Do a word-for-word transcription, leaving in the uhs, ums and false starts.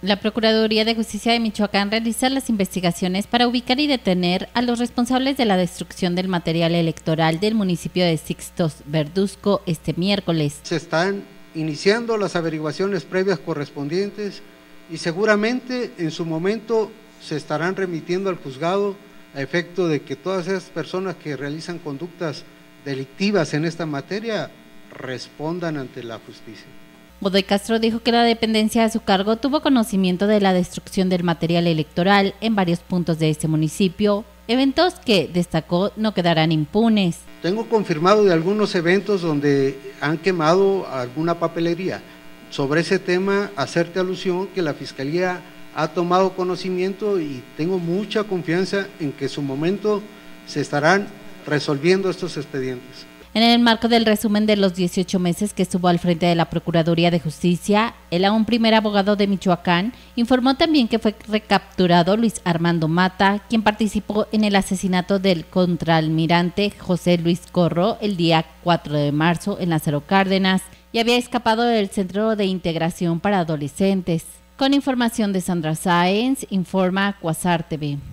La Procuraduría de Justicia de Michoacán realiza las investigaciones para ubicar y detener a los responsables de la destrucción del material electoral del municipio de Sixtos Verduzco este miércoles. Se están iniciando las averiguaciones previas correspondientes y seguramente en su momento se estarán remitiendo al juzgado a efecto de que todas esas personas que realizan conductas delictivas en esta materia respondan ante la justicia. Godoy Castro dijo que la dependencia a su cargo tuvo conocimiento de la destrucción del material electoral en varios puntos de este municipio, eventos que, destacó, no quedarán impunes. Tengo confirmado de algunos eventos donde han quemado alguna papelería. Sobre ese tema, hacerte alusión que la Fiscalía ha tomado conocimiento y tengo mucha confianza en que en su momento se estarán resolviendo estos expedientes. En el marco del resumen de los dieciocho meses que estuvo al frente de la Procuraduría de Justicia, el aún primer abogado de Michoacán informó también que fue recapturado Luis Armando Mata, quien participó en el asesinato del contraalmirante José Luis Corro el día cuatro de marzo en Lázaro Cárdenas y había escapado del Centro de Integración para Adolescentes. Con información de Sandra Sáenz, informa Quasar T V.